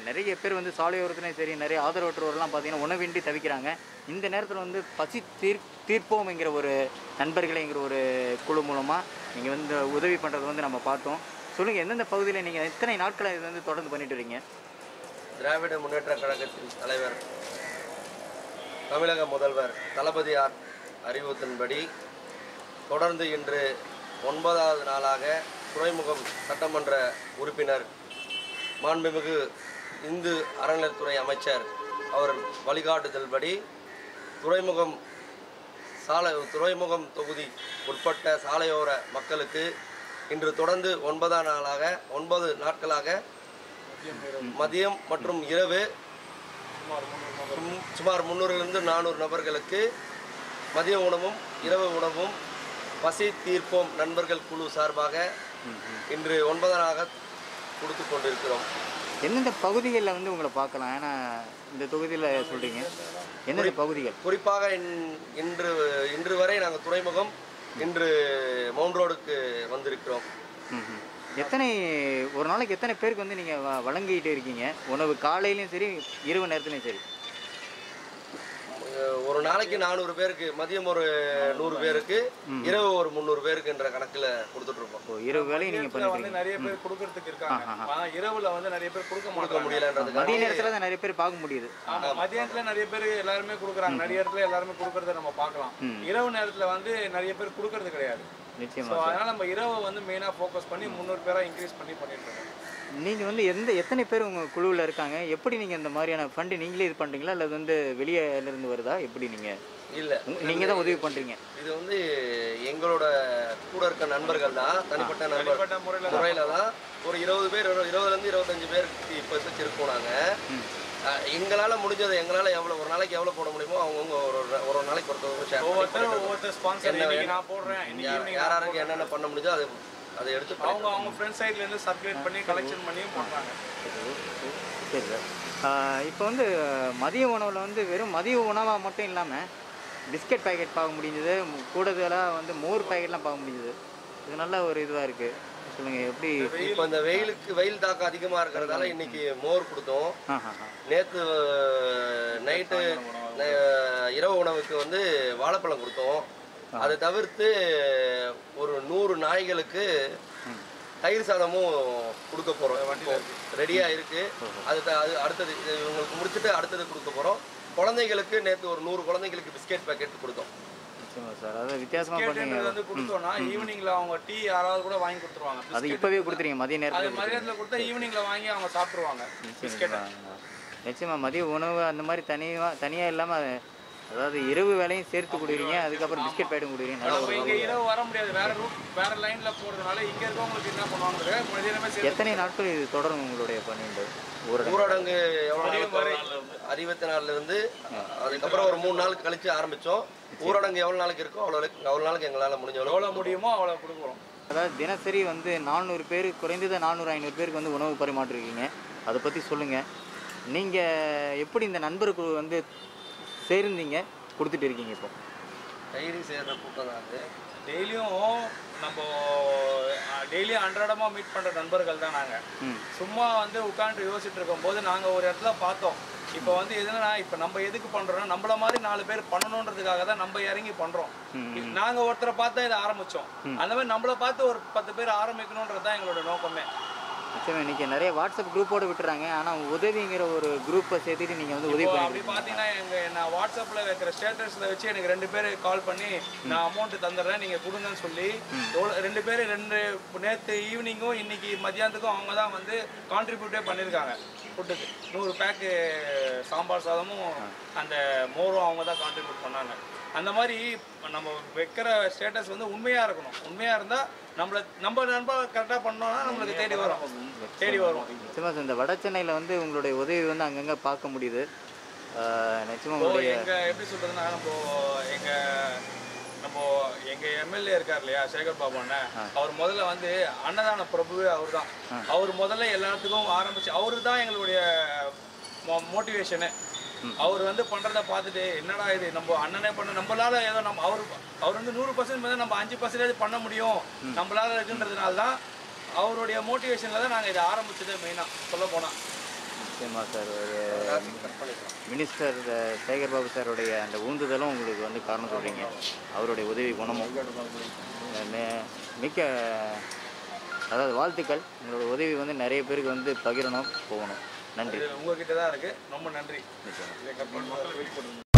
நிறைய பேர் வந்து சாலையோரத்துலையும் சரி நிறைய ஆதரவற்றோர்லாம் பார்த்தீங்கன்னா உணவின்றி தவிக்கிறாங்க. இந்த நேரத்தில் வந்து பசி தீர்ப்போம்ங்கிற ஒரு நண்பர்களைங்கிற ஒரு குழு மூலமாக நீங்கள் வந்து உதவி பண்ணுறது வந்து நம்ம பார்த்தோம். சொல்லுங்கள், எந்தெந்த பகுதியில் நீங்கள் எத்தனை நாட்களை இது வந்து தொடர்ந்து பண்ணிட்டு வரீங்க? திராவிட முன்னேற்ற கழகத்தின் தலைவர் தமிழக முதல்வர் தளபதியார் அறிவுறுத்தின்படி தொடர்ந்து இன்று 9வது நாளாக துறைமுகம் சட்டமன்ற உறுப்பினர் மாண்புமிகு இந்து அறநிலையத்துறை அமைச்சர் அவர் வழிகாட்டுதல்படி துறைமுகம் தொகுதி உட்பட்ட சாலையோர மக்களுக்கு இன்று தொடர்ந்து 9 நாட்களாக மதியம் மற்றும் இரவு சுமார் 300லிருந்து 400 நபர்களுக்கு மதிய உணவும் இரவு உணவும் பசி தீர்ப்போம் நண்பர்கள் குழு சார்பாக இன்று 9வது கொடுத்து கொண்டிருக்கிறோம். எந்தெந்த பகுதிகளில் வந்து உங்களை பார்க்கலாம்? ஏன்னா இந்த தொகுதியில் சொல்கிறீங்க, எந்தெந்த பகுதிகள் குறிப்பாக இன்று வரை நாங்கள் துறைமுகம் இன்று மவுண்ட் ரோடுக்கு வந்திருக்கிறோம். ஒரு நாளைக்கு எத்தனை பேருக்கு வந்து நீங்கள் வழங்கிட்டு இருக்கீங்க உணவு? காலையிலையும் சரி இரவு நேரத்துலையும் சரி? ஒரு நாளைக்கு 400 பேருக்கு, மதியம் ஒரு 100 பேருக்கு, இரவு ஒரு 300 பேருக்கு என்ற கணக்கில் கொடுத்துட்டு இருக்கோம். இரவு வேலையை நீங்கள் வந்து நிறைய பேர் கொடுக்கறதுக்கு இருக்காங்க. இரவுல வந்து நிறைய பேர் கொடுக்க முடியலன்றது. மதிய நேரத்தில் தான் நிறைய பேர் பார்க்க முடியுது. மதியானத்துல நிறைய பேர் எல்லாருமே கொடுக்குறாங்க. நிறைய இடத்துல எல்லாருமே கொடுக்கறத நம்ம பார்க்கலாம். இரவு நேரத்துல வந்து நிறைய பேர் கொடுக்கறது கிடையாது. நிச்சயமா. அதனால நம்ம இரவு வந்து மெயினா ஃபோக்கஸ் பண்ணி 300 பேரா இன்க்ரீஸ் பண்ணிட்டு இருக்கோம். நீங்கள் வந்து எத்தனை பேர் உங்கள் குழுவில் இருக்காங்க? எப்படி நீங்கள் இந்த மாதிரியான ஃபண்டு நீங்களே இது பண்ணுறீங்களா இல்லை வந்து வெளியிலேருந்து வருதா? எப்படி நீங்கள்? இல்லை, நீங்கள் தான் உதவி பண்ணுறீங்க. இது வந்து எங்களோட கூட இருக்க நண்பர்கள் தான், தனிப்பட்ட முறையில் தான். ஒரு 20 பேர், 20லேருந்து 25 பேருக்கு இப்போ இருக்கோம் நாங்கள். எங்களால் முடிஞ்சது, எங்களால் ஒரு நாளைக்கு எவ்வளோ போட முடியுமோ அவங்கவுங்க ஒரு நாளைக்கு ஒவ்வொருத்தர் ஸ்பான்சர் நான் போடுறேன். யாராருக்கு என்னென்ன பண்ண முடிஞ்சோ அதை எடுத்து அவங்க ஃப்ரெண்ட் சைட்லேருந்து சர்க்குலேட் பண்ணி கலெக்ஷன் பண்ணியும் பண்ணுறாங்க. சரி சார், இப்போ வந்து மதிய உணவில் வந்து வெறும் மதிய உணவாக மட்டும் இல்லாமல் பிஸ்கட் பேக்கெட் பார்க்க முடிஞ்சது, கூடுதலாக வந்து மோர் பேக்கெட்லாம் பார்க்க முடிஞ்சது. இது நல்ல ஒரு இதுவாக இருக்குது. சொல்லுங்கள், எப்படி? இப்போ இந்த வெயில் தாக்கம் அதிகமாக இருக்கிறதால இன்னைக்கு மோர் கொடுத்தோம். நேற்று நைட்டு இரவு உணவுக்கு வந்து வாழைப்பழம் கொடுத்தோம். அதை தவிர்த்து ஒரு 100 நாய்களுக்கு தயிர் சாதமும் கொடுக்க போகிறோம். ரெடியாக இருக்குது. அது அடுத்தது இவங்களுக்கு முடிச்சுட்டு அடுத்தது கொடுக்க போகிறோம். குழந்தைகளுக்கு நேற்று ஒரு 100 குழந்தைங்களுக்கு பிஸ்கெட் பேக்கெட் கொடுத்தோம். சார், அதாவது வித்தியாசமாக வந்து கொடுத்தோம்னா ஈவினிங்ல அவங்க டீ யாராவது கூட வாங்கி கொடுத்துருவாங்க. அது இப்போவே கொடுத்துருங்க. மதிய நேரத்தில் கொடுத்தா ஈவினிங்ல வாங்கி அவங்க சாப்பிடுவாங்க. நிச்சயமா மதிய உணவு அந்த மாதிரி தனியாக இல்லாமல், அதாவது இரவு வேலையும் சேர்த்து கொடுக்குறீங்க, அதுக்கப்புறம் பிஸ்கெட் பேக்கெட்டும் கொடுக்குறீங்க. இங்கே இரவு வர முடியாது, வேற லைன்ல போறதுனால இங்கே இருக்கவங்களுக்கு என்ன பண்ணுவாங்க? எத்தனை நாட்கள் இது தொடரும் உங்களுடைய பணிகள்? ஊரடங்கு எவ்வளோ 64லேருந்து அதுக்கப்புறம் ஒரு 3 நாளுக்கு கழிச்சு ஆரம்பித்தோம். ஊரடங்கு எவ்வளோ நாளைக்கு இருக்கோ அவ்வளோ நாளைக்கு எங்களால் எவ்வளோ முடியுமோ அவ்வளோ கொடுக்குறோம். அதாவது தினசரி வந்து 400 பேர், குறைந்தது 400-500 பேருக்கு வந்து உணவு பரிமாற்றிருக்கீங்க. அதை பற்றி சொல்லுங்கள். நீங்கள் எப்படி இந்த நண்பருக்கு வந்து சேர்ந்தீங்க, கொடுத்துட்டு இருக்கீங்க? இப்போ டைரி சேர்ற கூட்டம் தான் அது. டெய்லியும் அன்றாடமாக மீட் பண்ணுற நண்பர்கள் தான் நாங்கள். சும்மா வந்து உட்காந்து யோசிச்சுட்டு இருக்கும்போது நாங்கள் ஒரு இடத்துல பார்த்தோம். இப்போ வந்து எதுனா, இப்போ நம்ம எதுக்கு பண்ணுறோம்னா நம்மள மாதிரி 4 பேர் பண்ணணுன்றதுக்காக தான் நம்ம இறங்கி பண்ணுறோம். நாங்கள் ஒருத்தரை பார்த்தா இதை ஆரம்பித்தோம். அந்த மாதிரி நம்மளை பார்த்து ஒரு 10 பேர் ஆரம்பிக்கணுன்றது தான் எங்களோட நோக்கமே. நிச்சயமா இன்றைக்கி நிறைய வாட்ஸ்அப் குரூப்போடு விட்டுறாங்க. ஆனால் உதவிங்கிற ஒரு குரூப்பை சேர்த்துட்டு நீங்கள் வந்து உதவி அப்படி பார்த்தீங்கன்னா நான் வாட்ஸ்அப்பில் வைக்கிற ஸ்டேட்டஸில் வச்சு எனக்கு 2 பேர் கால் பண்ணி நான் அமௌண்ட்டு தந்துடுறேன் நீங்கள் கொடுங்கன்னு சொல்லி 2 பேர் நேற்று ஈவினிங்கும் இன்னைக்கு மத்தியானத்துக்கும் அவங்க தான் வந்து கான்ட்ரிபியூட்டே பண்ணியிருக்காங்க. ஃபுட்டுக்கு 100 பேக்கு சாம்பார் சாதமும் அந்த மோரும் அவங்க தான் கான்ட்ரிபியூட் பண்ணாங்க. அந்த மாதிரி நம்ம வைக்கிற ஸ்டேட்டஸ் வந்து உண்மையாக இருக்கணும். உண்மையாக இருந்தால் நம்ம நண்பர் கரெக்டாக பண்ணோம்னா நம்மளுக்கு தேடி வரும். நிச்சயமாக இந்த வட சென்னையில் வந்து உங்களுடைய உதவி வந்து அங்கங்கே பார்க்க முடியுது. நிச்சயமாக எங்கள் எப்படி சொல்கிறதுனா, எங்கள் எம்எல்ஏ இருக்கார் இல்லையா, சேகர் பாபு அண்ணன், அவர் முதல்ல வந்து அன்னதான பிரபுவே அவர் தான். அவர் முதல்ல எல்லாத்துக்கும் ஆரம்பிச்சு அவர் தான் எங்களுடைய மோட்டிவேஷனு. அவர் வந்து பண்ணுறதை பார்த்துட்டு என்னடா இது நம்ம அண்ணனே பண்ண நம்மளால ஏதோ அவர் வந்து 100% மேலே நம்ம 5% பண்ண முடியும் நம்மளால இருக்குன்றதுனால தான் அவருடைய மோட்டிவேஷனில் தான் நாங்கள் இதை ஆரம்பிச்சதே மெயினாக சொல்ல போனால். நிச்சயமாக சார். ஒரு கட் பண்ணிக்கலாம். மினிஸ்டர் சேகர் பாபு சாருடைய அந்த ஊந்துதலும் உங்களுக்கு வந்து காரணம் சொல்கிறீங்க, அவருடைய உதவி குணமும். மிக்க அதாவது வாழ்த்துக்கள். உங்களோட உதவி வந்து நிறைய பேருக்கு வந்து பகிரணும், போகணும். நன்றி. உங்ககிட்ட தான் இருக்குது. ரொம்ப நன்றி. நிச்சயமாக. இதை கட் பண்ணி